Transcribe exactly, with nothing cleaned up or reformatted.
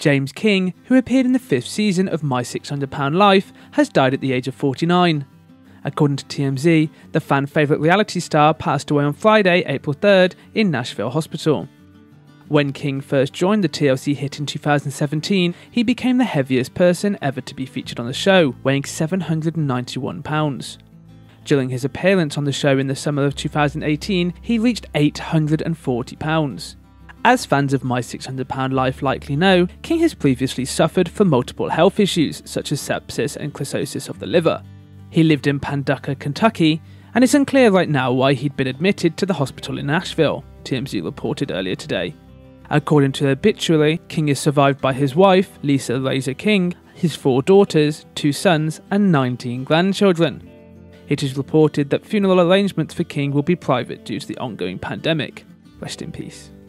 James King, who appeared in the fifth season of My six hundred pound Life, has died at the age of forty-nine. According to T M Z, the fan favourite reality star passed away on Friday, April third, in Nashville Hospital. When King first joined the T L C hit in two thousand seventeen, he became the heaviest person ever to be featured on the show, weighing seven hundred ninety-one pounds. During his appearance on the show in the summer of two thousand eighteen, he reached eight hundred forty pounds. As fans of My six hundred pound Life likely know, King has previously suffered from multiple health issues such as sepsis and cirrhosis of the liver. He lived in Paducah, Kentucky, and it's unclear right now why he'd been admitted to the hospital in Nashville, T M Z reported earlier today. According to the obituary, King is survived by his wife, Lisa Razor King, his four daughters, two sons, and nineteen grandchildren. It is reported that funeral arrangements for King will be private due to the ongoing pandemic. Rest in peace.